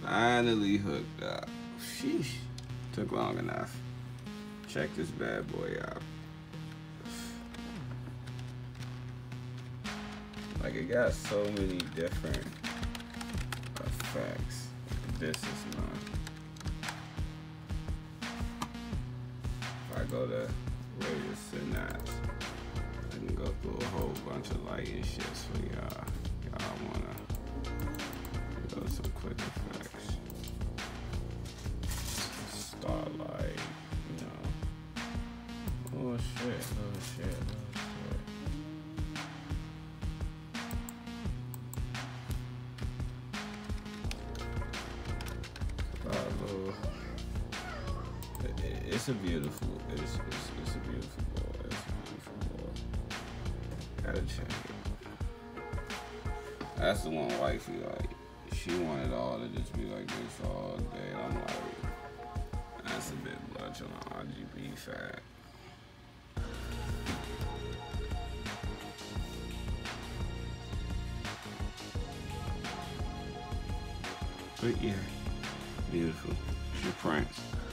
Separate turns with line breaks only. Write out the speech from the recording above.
Finally hooked up. Sheesh. Took long enough. Check this bad boy out. Like, it got so many different effects. This is none. If I go to Radius Synapse, I can go through a whole bunch of lighting shits for y'all. Y'all wanna go to some quick effects. Starlight, you know. Oh shit, oh shit, oh shit. It's a beautiful, it's a beautiful boy. It's a beautiful boy. Gotta check it. That's the one wifey, like, she wanted all to just be like this all day. I'm like, that's a bit much on the RGB side. But yeah, beautiful. She Prince.